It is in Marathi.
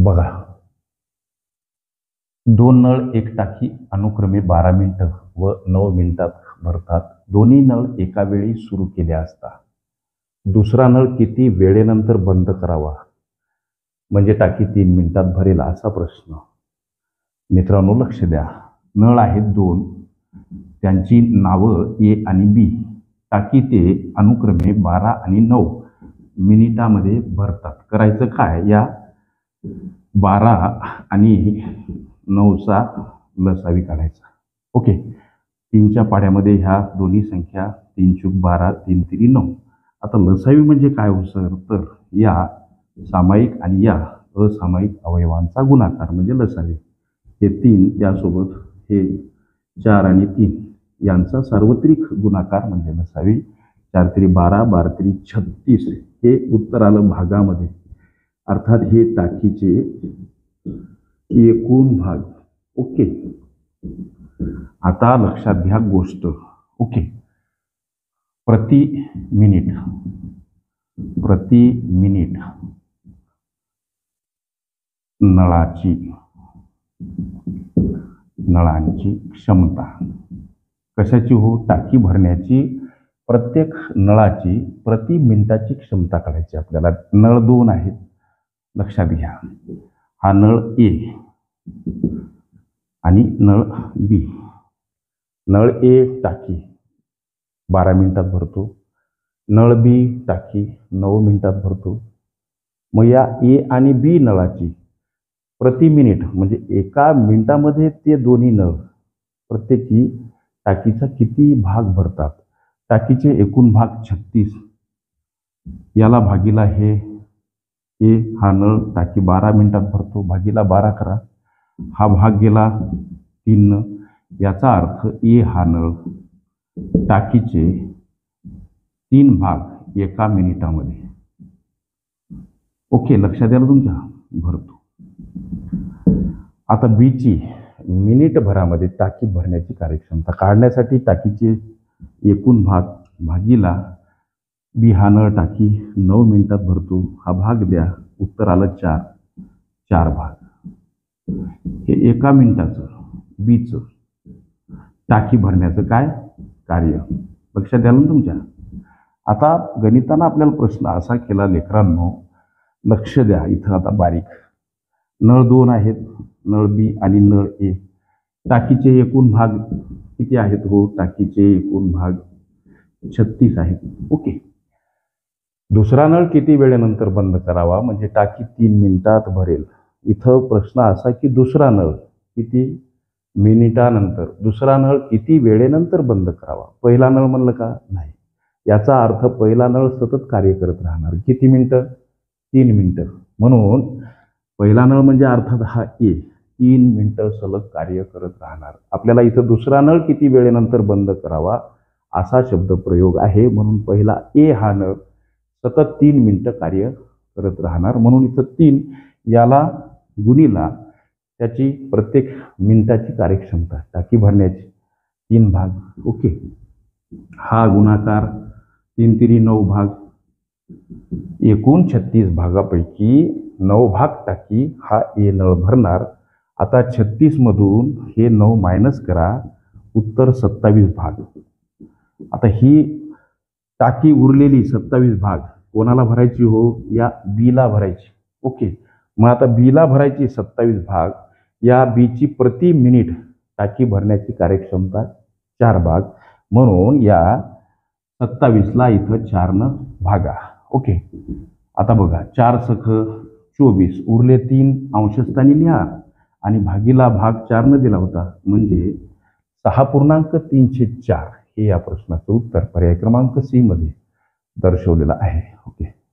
बघा, 2 नळ एक टाकी अनुक्रमे 12 मिनिटं व 9 मिनिटात भरतात. दोन्ही नळ एका वेळी सुरू केले असता दुसरा नळ किती वेळेनंतर बंद करावा म्हणजे टाकी 3 मिनिटात भरेल असा प्रश्न. मित्रांनो लक्ष द्या. नळ आहेत 2, त्यांची नावं ए आणि बी. टाकी ते अनुक्रमे 12 आणि 9 मिनिटामध्ये भरतात. करायचं काय, या 12 आणि 9चा लसावी काढायचा. ओके, 3च्या पाड्यामध्ये ह्या दोन्ही संख्या 3 चूक 12 3 तिरी 9. आता लसावी म्हणजे काय हो सर, तर या सामायिक आणि या असामायिक अवयवांचा गुणाकार म्हणजे लसावी. हे 3 त्यासोबत हे 4 आणि 3 यांचा सार्वत्रिक गुणाकार म्हणजे लसावी. 4 तिरी 12 12 तिरी 36 हे उत्तर आलं भागामध्ये. अर्थात हे टाकीचे एकूण भाग. ओके, आता लक्षात घ्या गोष्ट. ओके, प्रति मिनिट नळांची क्षमता कशाची हो, टाकी भरण्याची प्रत्येक नळाची प्रति मिनिटाची क्षमता काढायची आपल्याला. नळ 2 आहेत, लक्षात घ्या. हा नळ ए आणि नळ बी. नळ ए टाकी 12 मिनिटात भरतो, नळ बी टाकी 9 मिनिटात भरतो. मग या ए आणि बी नळाची प्रति मिनिट म्हणजे एका मिनिटामध्ये ते दोन्ही नळ प्रत्येकी टाकीचा किती भाग भरतात. टाकीचे एकूण भाग 36. याला भागीला हे ए हा नळ टाकी 12 मिनिटात भरतो, भागीला 12 करा. हा भाग गेला 3. याचा अर्थ ए हा नळ टाकीचे 3 भाग एका मिनिटामध्ये. ओके, लक्षात आलं तुमच्या, भरतो. आता बीची मिनिट भरामध्ये टाकी भरण्याची कार्यक्षमता काढण्यासाठी टाकीचे एकूण भाग भागीला बी हा नळ टाकी 9 मिनिटात भरतो, हा भाग द्या. उत्तर आलं 4 भाग. हे एका मिनिटाचं बीचं टाकी भरण्याचं काय कार्य, लक्षात आलं तुमच्या. आता गणितानं आपल्याला प्रश्न असा केला लेकरांनो, लक्ष द्या इथं आता बारीक. नळ 2 आहेत, नळ बी आणि नळ ए. टाकीचे एकूण भाग किती आहेत हो, टाकीचे एकूण भाग 36 आहेत. ओके, दुसरा नळ किती वेळेनंतर बंद करावा म्हणजे टाकी 3 मिनिटात भरेल. इथं प्रश्न असा की दुसरा नळ किती मिनिटानंतर, दुसरा नळ किती वेळेनंतर बंद करावा. पहिला नळ म्हणलं का नाही, याचा अर्थ पहिला नळ सतत कार्य करत राहणार. किती मिनिटं, 3 मिनिटं. म्हणून पहिला नळ म्हणजे अर्थात हा ए 3 मिनिटं सलग कार्य करत राहणार. आपल्याला इथं दुसरा नळ किती वेळेनंतर बंद करावा असा शब्द प्रयोग आहे, म्हणून पहिला ए हा नळ सतत 3 मिनिटं कार्य करत राहणार. म्हणून इथं 3 याला गुणीला त्याची प्रत्येक मिनिटाची कार्यक्षमता टाकी भरण्याची 3 भाग. ओके, हा गुणाकार 3 तिरी 9 भाग. एकूण 36 भागापैकी 9 भाग टाकी हा ए नळ भरणार. आता 36 मधून हे 9 मायनस करा, उत्तर 27 भाग. आता ही टाकी उरलेली 27 भाग कोणाला भरायची हो, या बीला भरायची. ओके, मग आता बीला भरायची 27 भाग. या बीची प्रति मिनिट टाकी भरण्याची कार्यक्षमता 4 भाग. म्हणून या 27ला इथं 4 भागा. ओके, आता बघा 4 सख 24, उरले 3 अंशस्थानी लिहा आणि भागीला भाग 4 दिला होता म्हणजे 6.34 हे या प्रश्नाचं उत्तर पर्याय क्रमांक सी मध्ये दर्शवलेलं आहे. ओके.